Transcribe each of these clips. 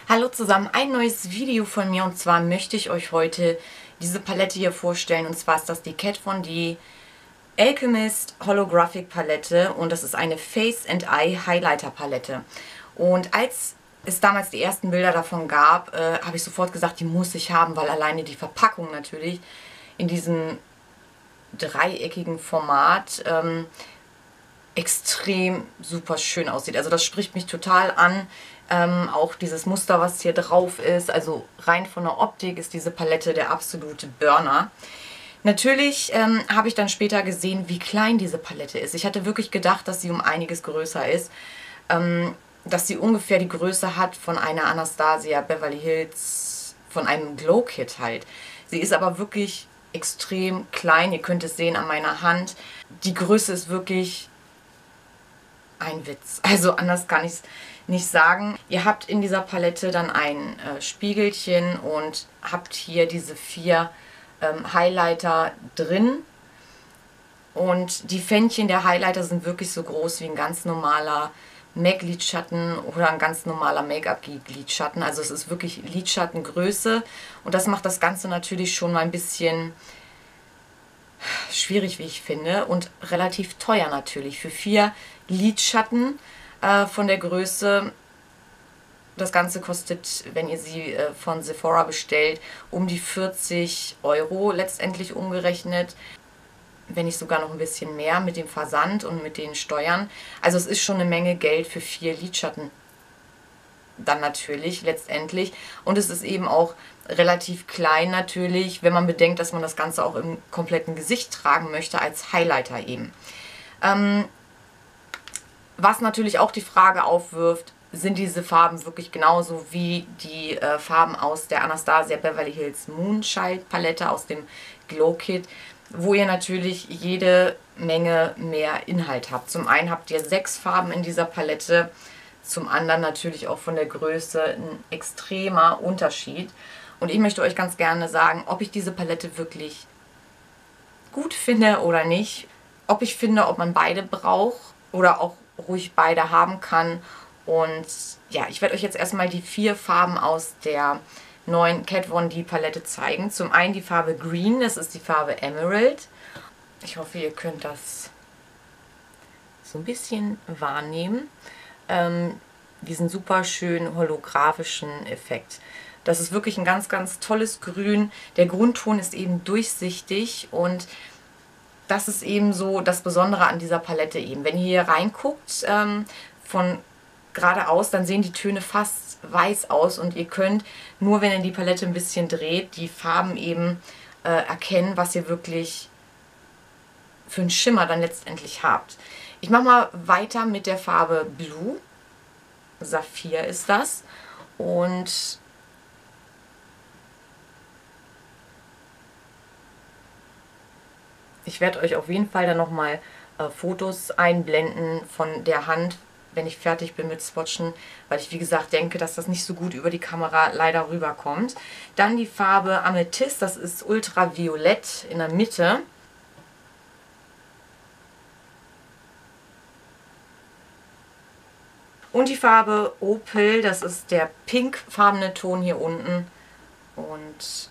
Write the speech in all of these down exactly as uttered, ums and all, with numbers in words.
Hallo zusammen, ein neues Video von mir und zwar möchte ich euch heute diese Palette hier vorstellen und zwar ist das die Kat Von D Alchemist Holographic Palette und das ist eine Face and Eye Highlighter Palette. Und als es damals die ersten Bilder davon gab, äh, habe ich sofort gesagt, die muss ich haben, weil alleine die Verpackung natürlich in diesem dreieckigen Format ähm, extrem super schön aussieht. Also das spricht mich total an. Ähm, auch dieses Muster, was hier drauf ist, also rein von der Optik ist diese Palette der absolute Burner. Natürlich ähm, habe ich dann später gesehen, wie klein diese Palette ist. Ich hatte wirklich gedacht, dass sie um einiges größer ist. Ähm, dass sie ungefähr die Größe hat von einer Anastasia Beverly Hills, von einem Glow Kit halt. Sie ist aber wirklich extrem klein. Ihr könnt es sehen an meiner Hand. Die Größe ist wirklich ein Witz. Also anders kann ich es nicht sagen. Ihr habt in dieser Palette dann ein äh, Spiegelchen und habt hier diese vier ähm, Highlighter drin. Und die Fännchen der Highlighter sind wirklich so groß wie ein ganz normaler M A C-Lidschatten oder ein ganz normaler Make-up-Lidschatten. Also es ist wirklich Lidschattengröße. Und das macht das Ganze natürlich schon mal ein bisschen schwierig, wie ich finde, und relativ teuer natürlich. Für vier Lidschatten äh, von der Größe, das Ganze kostet, wenn ihr sie äh, von Sephora bestellt, um die vierzig Euro letztendlich umgerechnet. Wenn nicht sogar noch ein bisschen mehr mit dem Versand und mit den Steuern. Also es ist schon eine Menge Geld für vier Lidschatten dann natürlich letztendlich. Und es ist eben auch relativ klein natürlich, wenn man bedenkt, dass man das Ganze auch im kompletten Gesicht tragen möchte, als Highlighter eben. Ähm, was natürlich auch die Frage aufwirft, sind diese Farben wirklich genauso wie die äh, Farben aus der Anastasia Beverly Hills Moonshine Palette aus dem Glow Kit, wo ihr natürlich jede Menge mehr Inhalt habt. Zum einen habt ihr sechs Farben in dieser Palette, zum anderen natürlich auch von der Größe ein extremer Unterschied. Und ich möchte euch ganz gerne sagen, ob ich diese Palette wirklich gut finde oder nicht. Ob ich finde, ob man beide braucht oder auch ruhig beide haben kann. Und ja, ich werde euch jetzt erstmal die vier Farben aus der neuen Kat Von D Palette zeigen. Zum einen die Farbe Green, das ist die Farbe Emerald. Ich hoffe, ihr könnt das so ein bisschen wahrnehmen. Ähm, diesen super schönen holographischen Effekt. Das ist wirklich ein ganz, ganz tolles Grün. Der Grundton ist eben durchsichtig und das ist eben so das Besondere an dieser Palette eben. Wenn ihr hier reinguckt, ähm, von geradeaus, dann sehen die Töne fast weiß aus und ihr könnt, nur wenn ihr die Palette ein bisschen dreht, die Farben eben äh, erkennen, was ihr wirklich für einen Schimmer dann letztendlich habt. Ich mache mal weiter mit der Farbe Blue. Saphir ist das. Und ich werde euch auf jeden Fall dann nochmal äh, Fotos einblenden von der Hand, wenn ich fertig bin mit Swatchen, weil ich wie gesagt denke, dass das nicht so gut über die Kamera leider rüberkommt. Dann die Farbe Amethyst, das ist ultraviolett in der Mitte. Und die Farbe Opel, das ist der pinkfarbene Ton hier unten. Und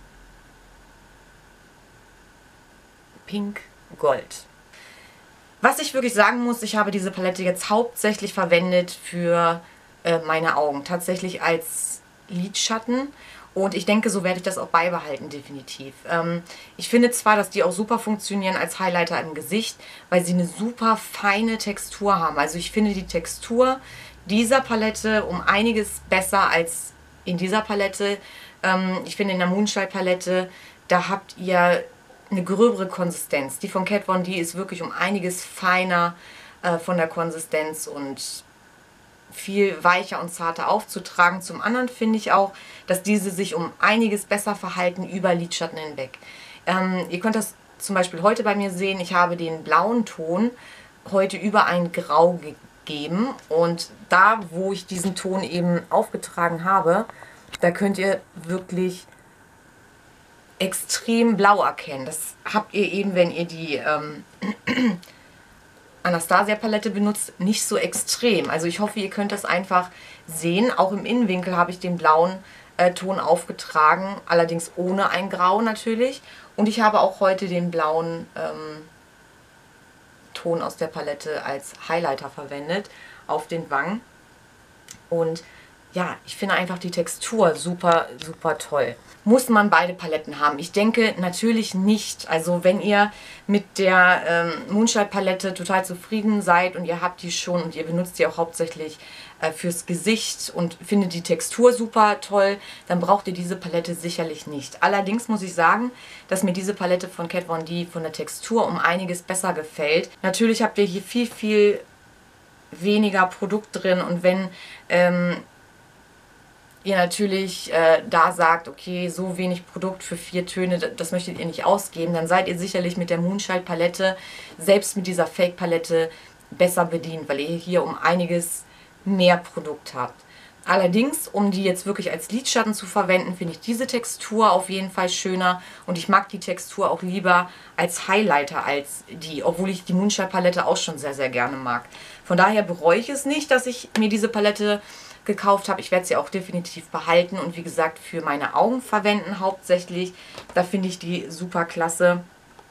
Pink Gold. Was ich wirklich sagen muss, ich habe diese Palette jetzt hauptsächlich verwendet für äh, meine Augen. Tatsächlich als Lidschatten. Und ich denke, so werde ich das auch beibehalten, definitiv. Ähm, ich finde zwar, dass die auch super funktionieren als Highlighter im Gesicht, weil sie eine super feine Textur haben. Also ich finde die Textur dieser Palette um einiges besser als in dieser Palette. Ähm, ich finde in der Moonshine Palette, da habt ihr eine gröbere Konsistenz. Die von Kat Von D ist wirklich um einiges feiner äh, von der Konsistenz und viel weicher und zarter aufzutragen. Zum anderen finde ich auch, dass diese sich um einiges besser verhalten über Lidschatten hinweg. Ähm, ihr könnt das zum Beispiel heute bei mir sehen. Ich habe den blauen Ton heute über ein Grau gegeben und da, wo ich diesen Ton eben aufgetragen habe, da könnt ihr wirklich extrem blau erkennen. Das habt ihr eben, wenn ihr die ähm, Anastasia Palette benutzt, nicht so extrem. Also ich hoffe, ihr könnt das einfach sehen. Auch im Innenwinkel habe ich den blauen äh, Ton aufgetragen, allerdings ohne ein Grau natürlich. Und ich habe auch heute den blauen ähm, Ton aus der Palette als Highlighter verwendet auf den Wangen. Und ja, ich finde einfach die Textur super, super toll. Muss man beide Paletten haben? Ich denke natürlich nicht. Also wenn ihr mit der ähm, Moonshine Palette total zufrieden seid und ihr habt die schon und ihr benutzt die auch hauptsächlich äh, fürs Gesicht und findet die Textur super toll, dann braucht ihr diese Palette sicherlich nicht. Allerdings muss ich sagen, dass mir diese Palette von Kat Von D von der Textur um einiges besser gefällt. Natürlich habt ihr hier viel, viel weniger Produkt drin und wenn ähm, ihr natürlich äh, da sagt, okay, so wenig Produkt für vier Töne, das möchtet ihr nicht ausgeben, dann seid ihr sicherlich mit der Moonshine Palette, selbst mit dieser Fake Palette, besser bedient, weil ihr hier um einiges mehr Produkt habt. Allerdings, um die jetzt wirklich als Lidschatten zu verwenden, finde ich diese Textur auf jeden Fall schöner und ich mag die Textur auch lieber als Highlighter als die, obwohl ich die Moonshine Palette auch schon sehr, sehr gerne mag. Von daher bereue ich es nicht, dass ich mir diese Palette gekauft habe. Ich werde sie auch definitiv behalten und wie gesagt für meine Augen verwenden hauptsächlich. Da finde ich die super klasse.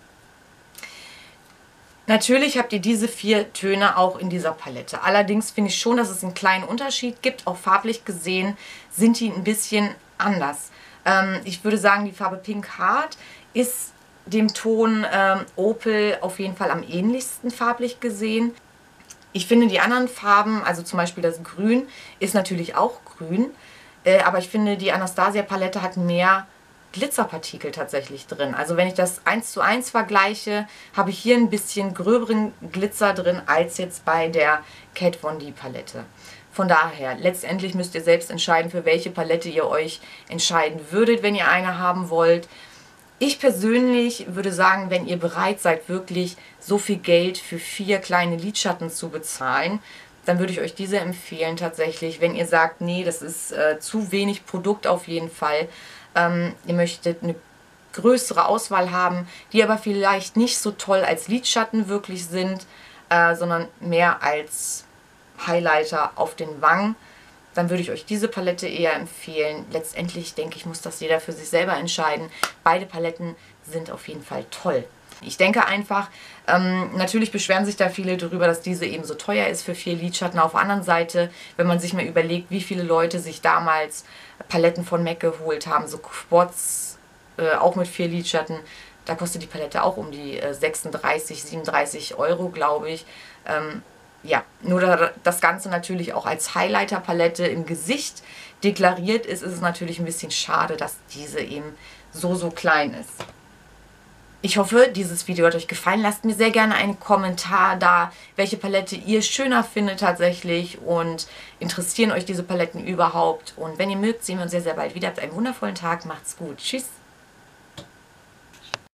Natürlich habt ihr diese vier Töne auch in dieser Palette. Allerdings finde ich schon, dass es einen kleinen Unterschied gibt. Auch farblich gesehen sind die ein bisschen anders. Ähm, ich würde sagen, die Farbe Pink Heart ist dem Ton ähm, Opel auf jeden Fall am ähnlichsten farblich gesehen. Ich finde die anderen Farben, also zum Beispiel das Grün, ist natürlich auch grün. Äh, aber ich finde, die Anastasia Palette hat mehr Glitzerpartikel tatsächlich drin. Also wenn ich das eins zu eins vergleiche, habe ich hier ein bisschen gröberen Glitzer drin als jetzt bei der Kat Von D Palette. Von daher, letztendlich müsst ihr selbst entscheiden, für welche Palette ihr euch entscheiden würdet, wenn ihr eine haben wollt. Ich persönlich würde sagen, wenn ihr bereit seid, wirklich so viel Geld für vier kleine Lidschatten zu bezahlen, dann würde ich euch diese empfehlen tatsächlich. Wenn ihr sagt, nee, das ist äh, zu wenig Produkt auf jeden Fall, ähm, ihr möchtet eine größere Auswahl haben, die aber vielleicht nicht so toll als Lidschatten wirklich sind, äh, sondern mehr als Highlighter auf den Wangen, dann würde ich euch diese Palette eher empfehlen. Letztendlich denke ich, muss das jeder für sich selber entscheiden. Beide Paletten sind auf jeden Fall toll. Ich denke einfach, ähm, natürlich beschweren sich da viele darüber, dass diese eben so teuer ist für vier Lidschatten. Auf der anderen Seite, wenn man sich mal überlegt, wie viele Leute sich damals Paletten von M A C geholt haben, so Quads, äh, auch mit vier Lidschatten, da kostet die Palette auch um die äh, sechsunddreißig, siebenunddreißig Euro, glaube ich. Ähm, Ja, nur da das Ganze natürlich auch als Highlighter-Palette im Gesicht deklariert ist, ist es natürlich ein bisschen schade, dass diese eben so, so klein ist. Ich hoffe, dieses Video hat euch gefallen. Lasst mir sehr gerne einen Kommentar da, welche Palette ihr schöner findet tatsächlich und interessieren euch diese Paletten überhaupt. Und wenn ihr mögt, sehen wir uns sehr, sehr bald wieder. Habt einen wundervollen Tag. Macht's gut. Tschüss.